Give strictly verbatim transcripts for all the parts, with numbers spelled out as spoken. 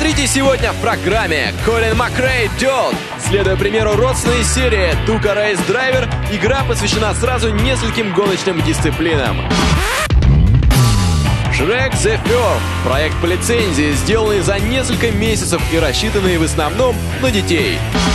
Смотрите сегодня в программе Колин Макрей Dirt. Следуя примеру родственной серии Tuca Race Driver, игра посвящена сразу нескольким гоночным дисциплинам. Shrek The First – проект по лицензии, сделанный за несколько месяцев и рассчитанный в основном на детей.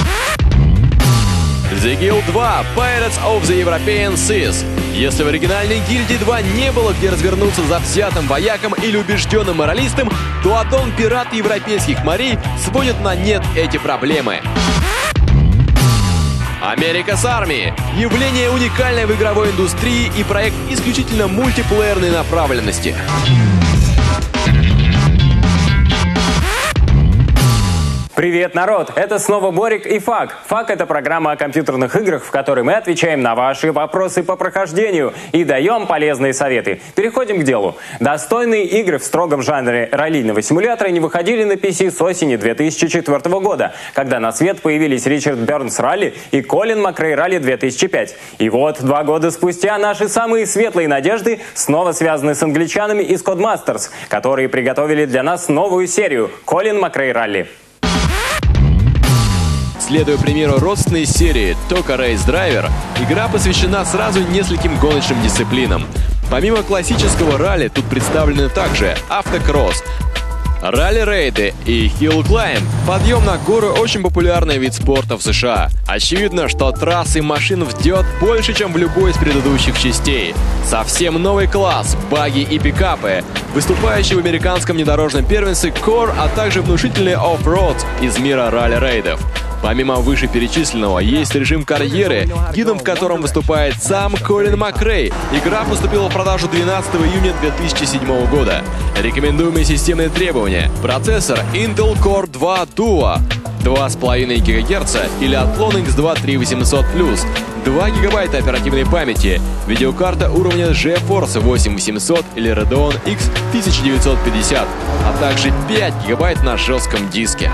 The Guild два – Pirates of the European Seas. Если в оригинальной гильдии два не было где развернуться завзятым вояком или убежденным моралистом, то аддон «Пираты европейских морей» сводит на нет эти проблемы. America's Army – явление уникальное в игровой индустрии и проект исключительно мультиплеерной направленности. Привет, народ! Это снова Борик и Фак. Фак — это программа о компьютерных играх, в которой мы отвечаем на ваши вопросы по прохождению и даем полезные советы. Переходим к делу. Достойные игры в строгом жанре раллийного симулятора не выходили на пи си с осени две тысячи четвёртого года, когда на свет появились Ричард Бернс Ралли и Колин Макрей Ралли две тысячи пять. И вот, два года спустя, наши самые светлые надежды снова связаны с англичанами из Codemasters, которые приготовили для нас новую серию Колин Макрей Ралли. Следуя примеру родственной серии Tuca Race Driver, игра посвящена сразу нескольким гоночным дисциплинам. Помимо классического ралли, тут представлены также автокросс, ралли-рейды и хилл-клаймб. Подъем на горы – очень популярный вид спорта в США. Очевидно, что трассы машин в Dirt больше, чем в любой из предыдущих частей. Совсем новый класс – баги и пикапы, выступающие в американском внедорожном первенстве Core, а также внушительный оффроуд из мира ралли-рейдов. Помимо вышеперечисленного, есть режим карьеры, гидом в котором выступает сам Колин Макрей. Игра поступила в продажу двенадцатого июня две тысячи седьмого года. Рекомендуемые системные требования. Процессор Intel Core два Duo, два с половиной гигагерца или Athlon икс два три восемьсот плюс, два гигабайта оперативной памяти, видеокарта уровня GeForce восемь восемьсот или Radeon X тысяча девятьсот пятьдесят, а также пять гигабайт на жестком диске.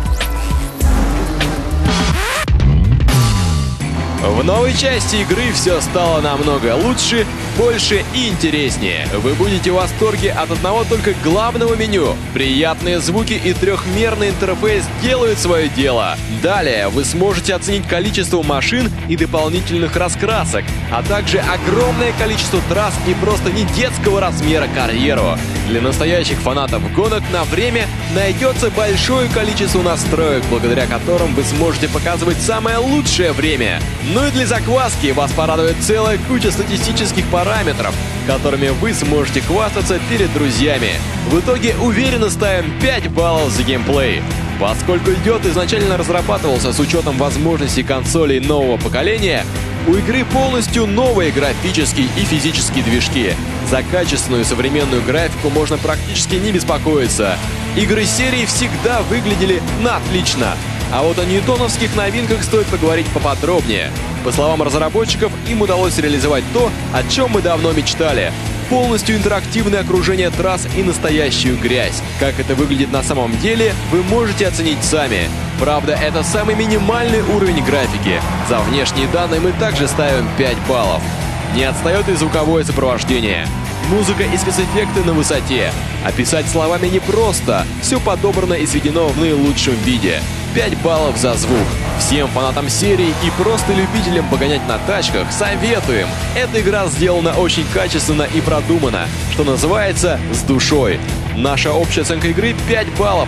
В новой части игры все стало намного лучше, больше и интереснее. Вы будете в восторге от одного только главного меню. Приятные звуки и трехмерный интерфейс делают свое дело. Далее вы сможете оценить количество машин и дополнительных раскрасок, а также огромное количество трасс и просто не детского размера карьеру. Для настоящих фанатов гонок на время найдется большое количество настроек, благодаря которым вы сможете показывать самое лучшее время. Ну и для закваски вас порадует целая куча статистических параметров, которыми вы сможете хвастаться перед друзьями. В итоге уверенно ставим пять баллов за геймплей. Поскольку Dirt изначально разрабатывался с учетом возможностей консолей нового поколения, у игры полностью новые графические и физические движки. За качественную современную графику можно практически не беспокоиться. Игры серии всегда выглядели на отлично. А вот о ньютоновских новинках стоит поговорить поподробнее. По словам разработчиков, им удалось реализовать то, о чем мы давно мечтали. Полностью интерактивное окружение трасс и настоящую грязь. Как это выглядит на самом деле, вы можете оценить сами. Правда, это самый минимальный уровень графики. За внешние данные мы также ставим пять баллов. Не отстает и звуковое сопровождение. Музыка и спецэффекты на высоте. Описать словами непросто. Все подобрано и сведено в наилучшем виде. пять баллов за звук. Всем фанатам серии и просто любителям погонять на тачках советуем. Эта игра сделана очень качественно и продуманно, что называется, с душой. Наша общая оценка игры пять баллов.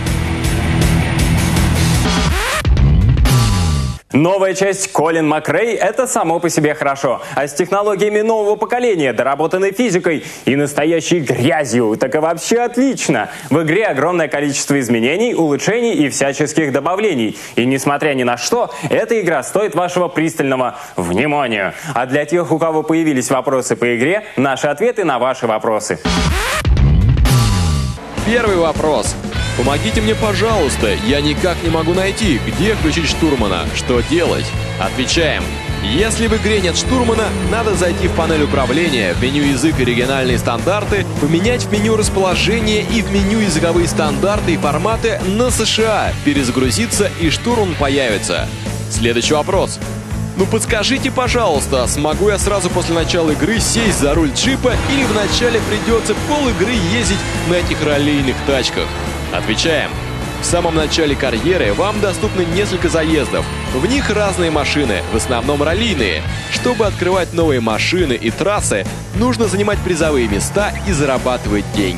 Новая часть Колин Макрей – это само по себе хорошо. А с технологиями нового поколения, доработанной физикой и настоящей грязью, так и вообще отлично. В игре огромное количество изменений, улучшений и всяческих добавлений. И несмотря ни на что, эта игра стоит вашего пристального внимания. А для тех, у кого появились вопросы по игре, наши ответы на ваши вопросы. Первый вопрос. Помогите мне, пожалуйста, я никак не могу найти, где включить штурмана, что делать? Отвечаем. Если в игре нет штурмана, надо зайти в панель управления, в меню язык и региональные стандарты, поменять в меню расположение и в меню языковые стандарты и форматы на США, перезагрузиться и штурман появится. Следующий вопрос. Ну подскажите, пожалуйста, смогу я сразу после начала игры сесть за руль джипа или вначале придется пол игры ездить на этих раллийных тачках? Отвечаем. В самом начале карьеры вам доступны несколько заездов. В них разные машины, в основном раллийные. Чтобы открывать новые машины и трассы, нужно занимать призовые места и зарабатывать деньги.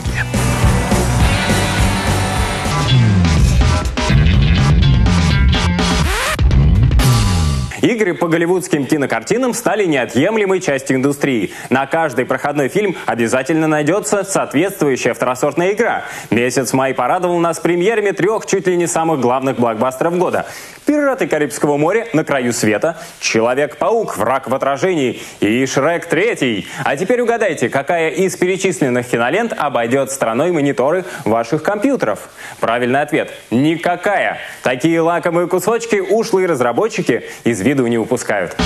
Игры по голливудским кинокартинам стали неотъемлемой частью индустрии. На каждый проходной фильм обязательно найдется соответствующая второсортная игра. Месяц май порадовал нас премьерами трех чуть ли не самых главных блокбастеров года. «Пираты Карибского моря. На краю света», «Человек-паук. Враг в отражении» и «Шрек третий». А теперь угадайте, какая из перечисленных кинолент обойдет стороной мониторы ваших компьютеров? Правильный ответ – никакая. Такие лакомые кусочки ушлые разработчики из виду не упускают.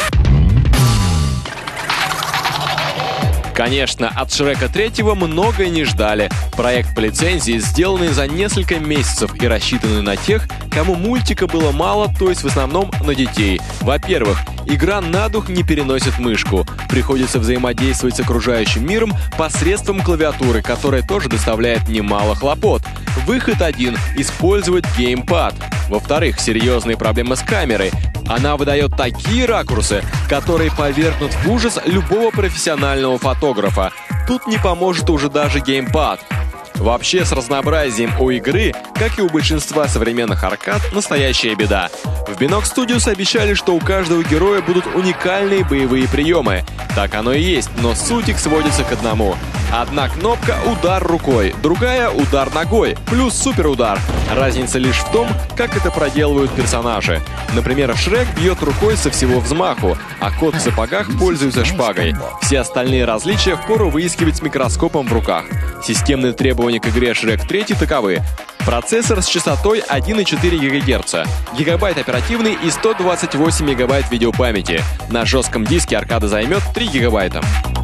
Конечно, от Шрека третьего многое не ждали. Проект по лицензии, сделанный за несколько месяцев и рассчитанный на тех, кому мультика было мало, то есть в основном на детей. Во-первых, игра на дух не переносит мышку. Приходится взаимодействовать с окружающим миром посредством клавиатуры, которая тоже доставляет немало хлопот. Выход один – использовать геймпад. Во-вторых, серьезные проблемы с камерой. Она выдает такие ракурсы, которые повергнут в ужас любого профессионального фотографа. Тут не поможет уже даже геймпад. Вообще, с разнообразием у игры, как и у большинства современных аркад, настоящая беда. В Binox Studios обещали, что у каждого героя будут уникальные боевые приемы. Так оно и есть, но суть их сводится к одному. Одна кнопка — удар рукой, другая — удар ногой, плюс суперудар. Разница лишь в том, как это проделывают персонажи. Например, Шрек бьет рукой со всего взмаху, а кот в сапогах пользуется шпагой. Все остальные различия впору выискивать с микроскопом в руках. Системные требования к игре Шрек три таковы. Процессор с частотой один и четыре гигагерца, гигабайт оперативной и сто двадцать восемь мегабайт видеопамяти. На жестком диске аркада займет три гигабайта.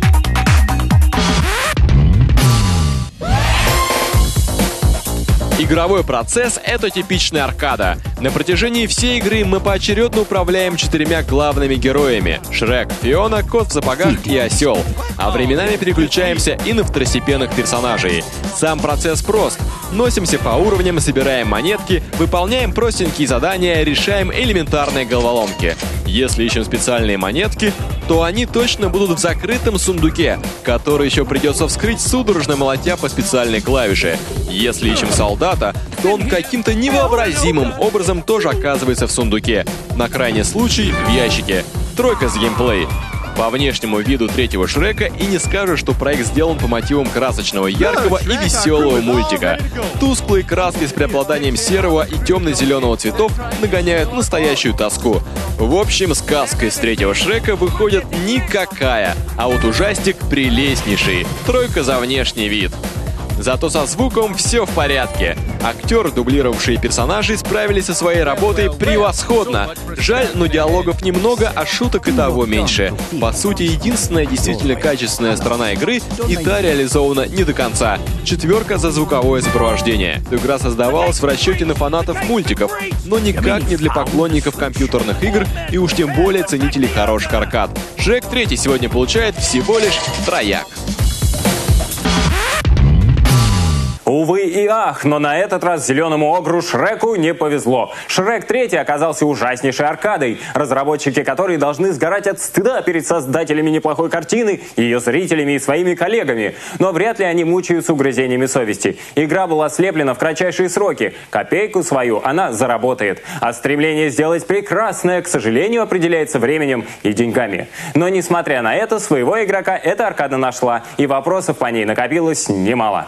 Игровой процесс — это типичная аркада. На протяжении всей игры мы поочередно управляем четырьмя главными героями — Шрек, Фиона, Кот в сапогах и Осел. А временами переключаемся и на второстепенных персонажей. Сам процесс прост. Носимся по уровням, собираем монетки, выполняем простенькие задания, решаем элементарные головоломки. Если ищем специальные монетки, то они точно будут в закрытом сундуке, который еще придется вскрыть, судорожно молотя по специальной клавише. Если ищем солдата, то он каким-то невообразимым образом тоже оказывается в сундуке. На крайний случай — в ящике. Тройка с геймплей. По внешнему виду третьего Шрека и не скажешь, что проект сделан по мотивам красочного, яркого и веселого мультика. Тусклые краски с преобладанием серого и темно-зеленого цветов нагоняют настоящую тоску. В общем, сказка из третьего Шрека выходит никакая, а вот ужастик прелестнейший. Тройка за внешний вид. Зато со звуком все в порядке. Актеры, дублировавшие персонажей, справились со своей работой превосходно. Жаль, но диалогов немного, а шуток и того меньше. По сути, единственная действительно качественная сторона игры, и та реализована не до конца. Четверка за звуковое сопровождение. Игра создавалась в расчете на фанатов мультиков, но никак не для поклонников компьютерных игр и уж тем более ценителей хороших аркад. Шрек три сегодня получает всего лишь трояк. Увы и ах, но на этот раз зеленому огру Шреку не повезло. Шрек три оказался ужаснейшей аркадой, разработчики которой должны сгорать от стыда перед создателями неплохой картины, ее зрителями и своими коллегами. Но вряд ли они мучаются угрызениями совести. Игра была слеплена в кратчайшие сроки. Копейку свою она заработает. А стремление сделать прекрасное, к сожалению, определяется временем и деньгами. Но несмотря на это, своего игрока эта аркада нашла, и вопросов по ней накопилось немало.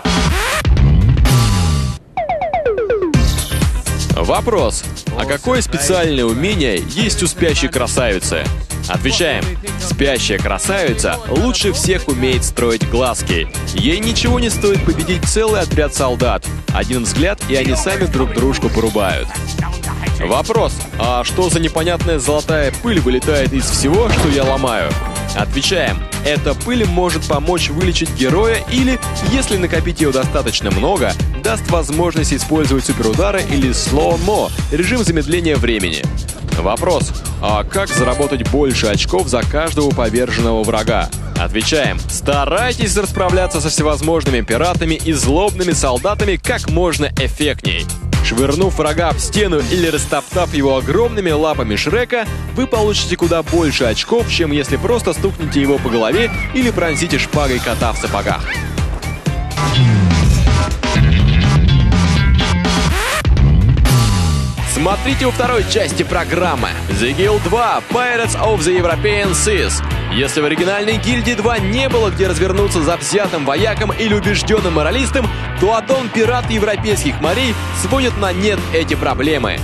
Вопрос. А какое специальное умение есть у спящей красавицы? Отвечаем. Спящая красавица лучше всех умеет строить глазки. Ей ничего не стоит победить целый отряд солдат. Один взгляд, и они сами друг дружку порубают. Вопрос. А что за непонятная золотая пыль вылетает из всего, что я ломаю? Отвечаем. Эта пыль может помочь вылечить героя или, если накопить ее достаточно много, даст возможность использовать суперудары или slow-mo, режим замедления времени. Вопрос. А как заработать больше очков за каждого поверженного врага? Отвечаем. Старайтесь расправляться со всевозможными пиратами и злобными солдатами как можно эффектней. Швырнув врага в стену или растоптав его огромными лапами Шрека, вы получите куда больше очков, чем если просто стукнете его по голове или пронзите шпагой кота в сапогах. Смотрите во второй части программы The Guild два Pirates of the European Seas. Если в оригинальной гильдии два не было где развернуться завзятым воякам или убежденным моралистам, то аддон «Пират европейских морей» сводит на нет эти проблемы.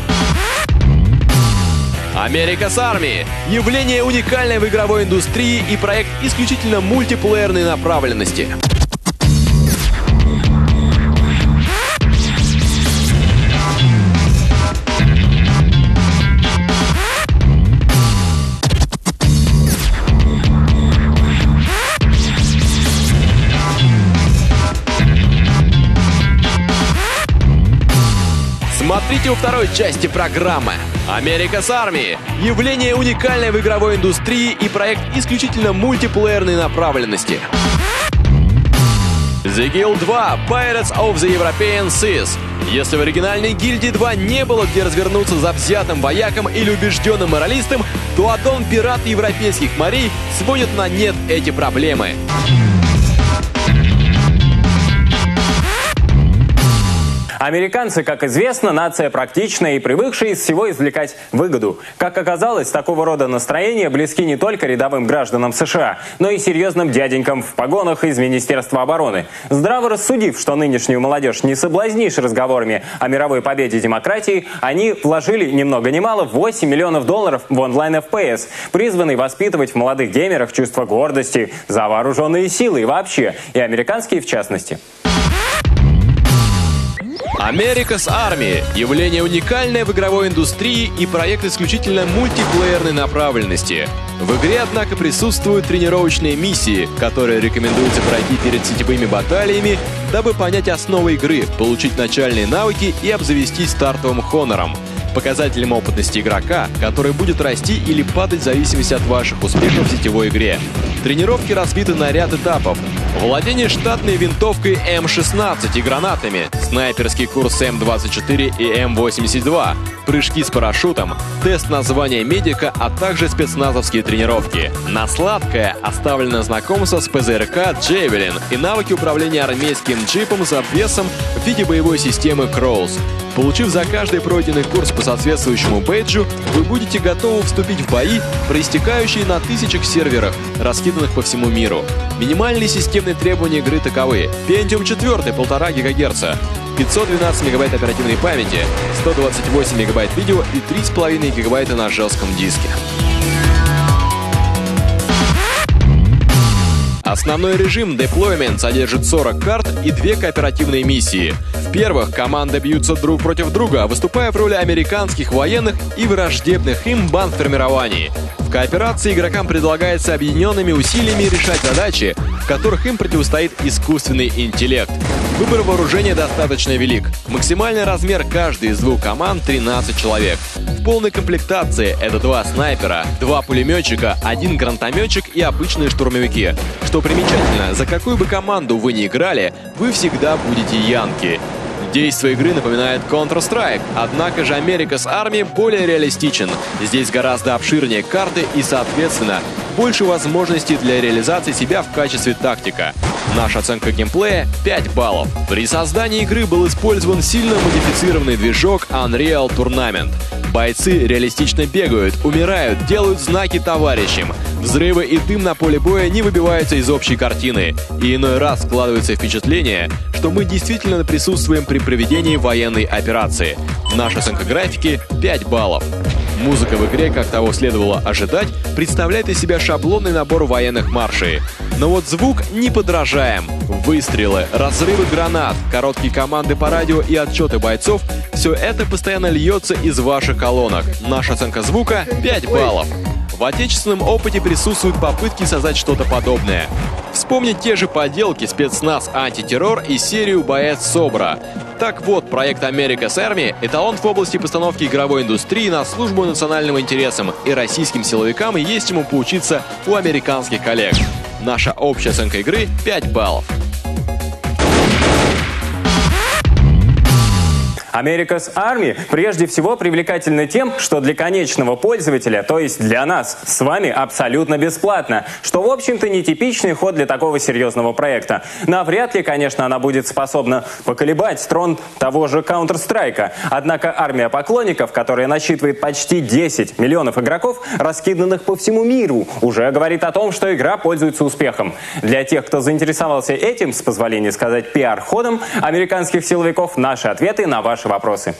America's Army – явление уникальное в игровой индустрии и проект исключительно мультиплеерной направленности. Смотрите во второй части программы America's Army – явление уникальное в игровой индустрии и проект исключительно мультиплеерной направленности. The Guild два Pirates of the European Seas. Если в оригинальной гильдии два не было где развернуться завзятым воякам или убежденным моралистам, то аддон «Пират европейских морей» сводит на нет эти проблемы. Американцы, как известно, нация практичная и привыкшая из всего извлекать выгоду. Как оказалось, такого рода настроения близки не только рядовым гражданам США, но и серьезным дяденькам в погонах из Министерства обороны. Здраво рассудив, что нынешнюю молодежь не соблазнишь разговорами о мировой победе демократии, они вложили ни много ни мало восемь миллионов долларов в онлайн эф пи эс, призванный воспитывать в молодых геймерах чувство гордости за вооруженные силы и вообще, и американские в частности. America's Army – явление уникальное в игровой индустрии и проект исключительно мультиплеерной направленности. В игре, однако, присутствуют тренировочные миссии, которые рекомендуется пройти перед сетевыми баталиями, дабы понять основы игры, получить начальные навыки и обзавестись стартовым хонором, показателем опытности игрока, который будет расти или падать в зависимости от ваших успехов в сетевой игре. Тренировки разбиты на ряд этапов. Владение штатной винтовкой эм шестнадцать и гранатами, снайперский курс эм двадцать четыре и эм восемьдесят два, прыжки с парашютом, тест на звание медика, а также спецназовские тренировки. На сладкое оставлено знакомство с пэ зэ эр ка «Джевелин» и навыки управления армейским джипом с обвесом в виде боевой системы «Кроуз». Получив за каждый пройденный курс по соответствующему бейджу, вы будете готовы вступить в бои, проистекающие на тысячах серверах, раскиданных по всему миру. Минимальные системные требования игры таковы: Pentium четыре полтора гигагерца, пятьсот двенадцать мегабайт оперативной памяти, сто двадцать восемь мегабайт видео и три с половиной гигабайта на жестком диске. Основной режим Deployment содержит сорок карт и две кооперативные миссии. В первых команды бьются друг против друга, выступая в роли американских военных и враждебных им бандформирований. В кооперации игрокам предлагается объединенными усилиями решать задачи, в которых им противостоит искусственный интеллект. Выбор вооружения достаточно велик. Максимальный размер каждой из двух команд — тринадцать человек. В полной комплектации это два снайпера, два пулеметчика, один гранатометчик и обычные штурмовики. Что примечательно, за какую бы команду вы ни играли, вы всегда будете янки. Действие игры напоминает Counter-Strike, однако же America's Army более реалистичен. Здесь гораздо обширнее карты и, соответственно, больше возможностей для реализации себя в качестве тактика. Наша оценка геймплея — пять баллов. При создании игры был использован сильно модифицированный движок Unreal Tournament. Бойцы реалистично бегают, умирают, делают знаки товарищам. Взрывы и дым на поле боя не выбиваются из общей картины. И иной раз складывается впечатление, что мы действительно присутствуем при проведении военной операции. Наша оценка графики — пять баллов. Музыка в игре, как того следовало ожидать, представляет из себя шаблонный набор военных маршей. Но вот звук неподражаем. Выстрелы, разрывы гранат, короткие команды по радио и отчеты бойцов — все это постоянно льется из ваших колонок. Наша оценка звука — пять баллов. В отечественном опыте присутствуют попытки создать что-то подобное. Вспомнить те же поделки «Спецназ Антитеррор» и серию «Боец СОБРа». Так вот, проект America's Army — эталон в области постановки игровой индустрии на службу национальным интересам, и российским силовикам есть чему поучиться у американских коллег. Наша общая оценка игры — пять баллов. America's Army прежде всего привлекательна тем, что для конечного пользователя, то есть для нас, с вами абсолютно бесплатно, что, в общем-то, нетипичный ход для такого серьезного проекта. Навряд ли, конечно, она будет способна поколебать трон того же Counter-Strike. Однако армия поклонников, которая насчитывает почти десять миллионов игроков, раскиданных по всему миру, уже говорит о том, что игра пользуется успехом. Для тех, кто заинтересовался этим, с позволения сказать, пиар-ходом американских силовиков, наши ответы на ваши вопросы.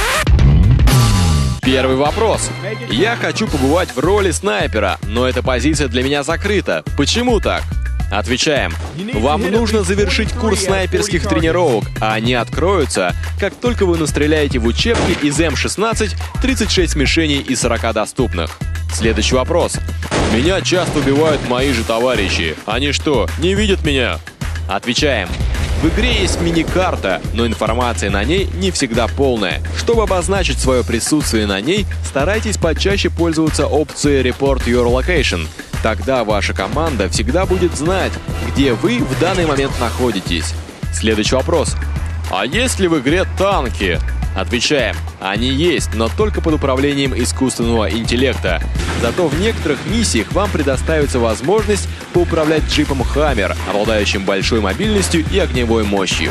Первый вопрос. Я хочу побывать в роли снайпера, но эта позиция для меня закрыта. Почему так? Отвечаем. Вам нужно завершить курс снайперских тренировок, а они откроются, как только вы настреляете в учебке из эм шестнадцать тридцать шесть мишеней из сорока доступных. Следующий вопрос. Меня часто убивают мои же товарищи. Они что, не видят меня? Отвечаем. В игре есть мини-карта, но информация на ней не всегда полная. Чтобы обозначить свое присутствие на ней, старайтесь почаще пользоваться опцией Report Your Location. Тогда ваша команда всегда будет знать, где вы в данный момент находитесь. Следующий вопрос. А есть ли в игре танки? Отвечаем. Они есть, но только под управлением искусственного интеллекта. Зато в некоторых миссиях вам предоставится возможность поуправлять джипом Hammer, обладающим большой мобильностью и огневой мощью.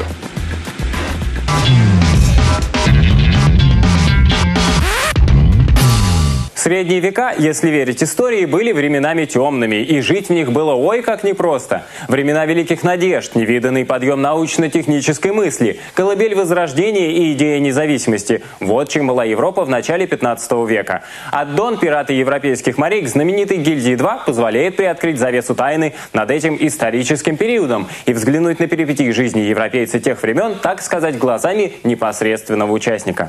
Средние века, если верить истории, были временами темными, и жить в них было ой как непросто. Времена великих надежд, невиданный подъем научно-технической мысли, колыбель возрождения и идея независимости. Вот чем была Европа в начале пятнадцатого века. Аддон «Пираты европейских морей» к знаменитой гильдии два позволяет приоткрыть завесу тайны над этим историческим периодом и взглянуть на перипетии жизни европейца тех времен, так сказать, глазами непосредственного участника.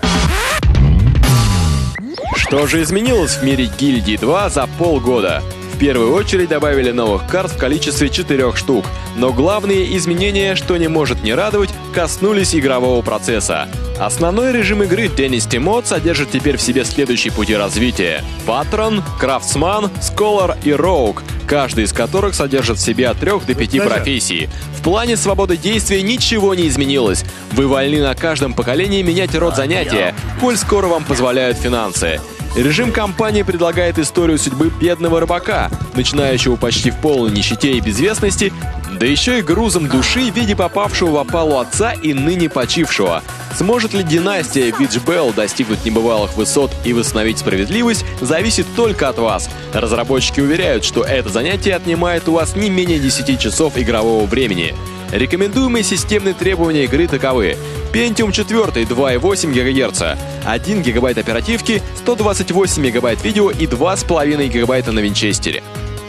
Что же изменилось в мире гильдии два за полгода? В первую очередь добавили новых карт в количестве четырех штук, но главные изменения, что не может не радовать, коснулись игрового процесса. Основной режим игры Dynasty Mode содержит теперь в себе следующие пути развития: Patron, Craftsman, Scholar и Rogue, каждый из которых содержит в себе от трех до пяти профессий. В плане свободы действия ничего не изменилось. Вы вольны на каждом поколении менять род занятия, коль скоро вам позволяют финансы. Режим кампании предлагает историю судьбы бедного рыбака, начинающего почти в полной нищете и безвестности, да еще и грузом души в виде попавшего в опалу отца и ныне почившего. Сможет ли династия Вичбелл достигнуть небывалых высот и восстановить справедливость, зависит только от вас. Разработчики уверяют, что это занятие отнимает у вас не менее десяти часов игрового времени. Рекомендуемые системные требования игры таковы: Pentium четыре два и восемь гигагерца, один гигабайт оперативки, сто двадцать восемь мегабайт видео и два с половиной гигабайта на винчестере.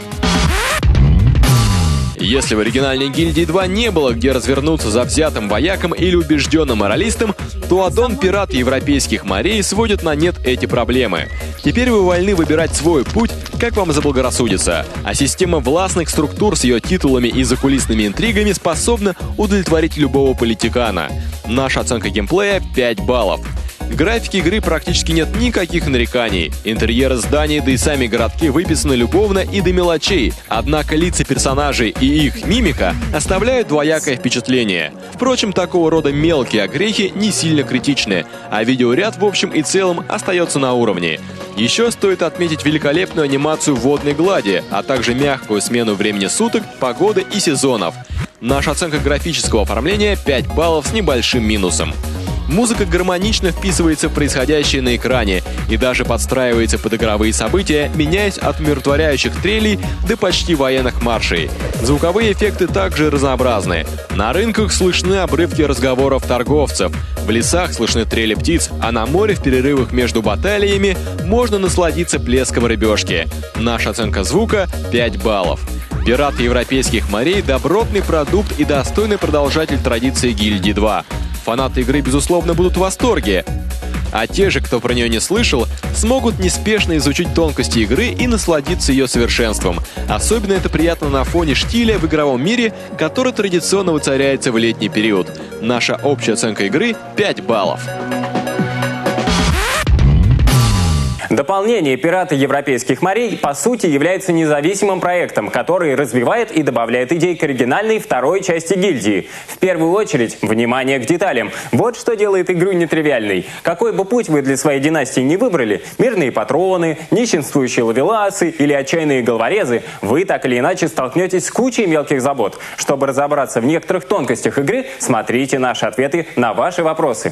Если в оригинальной гильдии два не было где развернуться завзятым вояком или убежденным моралистом, то аддон «Пираты европейских морей» сводит на нет эти проблемы. Теперь вы вольны выбирать свой путь, как вам заблагорассудится, а система властных структур с ее титулами и закулисными интригами способна удовлетворить любого политикана. Наша оценка геймплея — пять баллов. В графике игры практически нет никаких нареканий. Интерьеры зданий, да и сами городки выписаны любовно и до мелочей. Однако лица персонажей и их мимика оставляют двоякое впечатление. Впрочем, такого рода мелкие огрехи не сильно критичны, а видеоряд в общем и целом остается на уровне. Еще стоит отметить великолепную анимацию водной глади, а также мягкую смену времени суток, погоды и сезонов. Наша оценка графического оформления — пять баллов с небольшим минусом. Музыка гармонично вписывается в происходящее на экране и даже подстраивается под игровые события, меняясь от умиротворяющих трелей до почти военных маршей. Звуковые эффекты также разнообразны. На рынках слышны обрывки разговоров торговцев, в лесах слышны трели птиц, а на море в перерывах между баталиями можно насладиться плеском рыбешки. Наша оценка звука — пять баллов. «Пираты европейских морей» — добротный продукт и достойный продолжатель традиции гильдии два. Фанаты игры, безусловно, будут в восторге. А те же, кто про нее не слышал, смогут неспешно изучить тонкости игры и насладиться ее совершенством. Особенно это приятно на фоне штиля в игровом мире, который традиционно воцаряется в летний период. Наша общая оценка игры — пять баллов. Дополнение «Пираты европейских морей» по сути является независимым проектом, который развивает и добавляет идей к оригинальной второй части гильдии. В первую очередь, внимание к деталям. Вот что делает игру нетривиальной. Какой бы путь вы для своей династии не выбрали, мирные патроны, нищенствующие ловеласы или отчаянные головорезы, вы так или иначе столкнетесь с кучей мелких забот. Чтобы разобраться в некоторых тонкостях игры, смотрите наши ответы на ваши вопросы.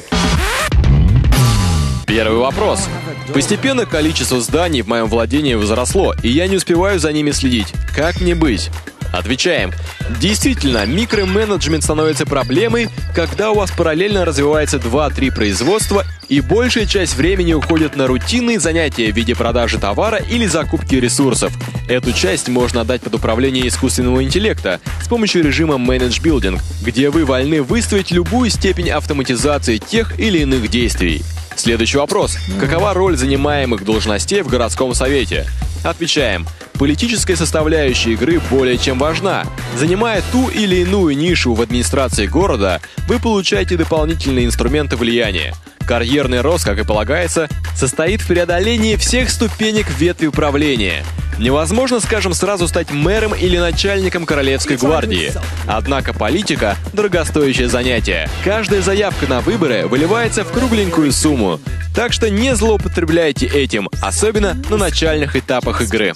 Первый вопрос. Постепенно количество зданий в моем владении возросло, и я не успеваю за ними следить. Как мне быть? Отвечаем. Действительно, микроменеджмент становится проблемой, когда у вас параллельно развивается два-три производства, и большая часть времени уходит на рутинные занятия в виде продажи товара или закупки ресурсов. Эту часть можно отдать под управление искусственного интеллекта с помощью режима Manage Building, где вы вольны выставить любую степень автоматизации тех или иных действий. Следующий вопрос. Какова роль занимаемых должностей в городском совете? Отвечаем. Политическая составляющая игры более чем важна. Занимая ту или иную нишу в администрации города, вы получаете дополнительные инструменты влияния. Карьерный рост, как и полагается, состоит в преодолении всех ступенек ветви управления. Невозможно, скажем, сразу стать мэром или начальником Королевской гвардии. Однако политика – дорогостоящее занятие. Каждая заявка на выборы выливается в кругленькую сумму. Так что не злоупотребляйте этим, особенно на начальных этапах игры.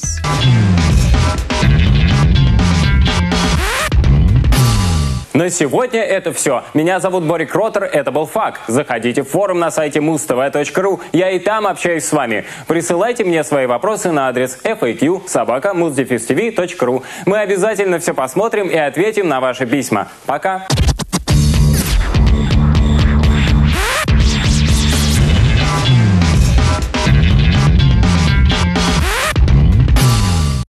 На сегодня это все. Меня зовут Борик Ротер, это был ФАК. Заходите в форум на сайте муз тэ вэ точка ру, я и там общаюсь с вами. Присылайте мне свои вопросы на адрес эф эй кью собака муз дефис ти ви точка ру. Мы обязательно все посмотрим и ответим на ваши письма. Пока!